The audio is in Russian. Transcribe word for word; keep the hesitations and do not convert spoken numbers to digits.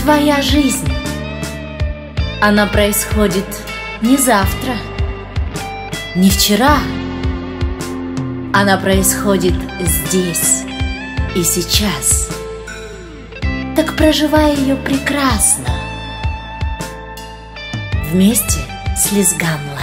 Твоя жизнь, она происходит не завтра, не вчера. Она происходит здесь и сейчас. Так проживай ее прекрасно вместе с Лизганом.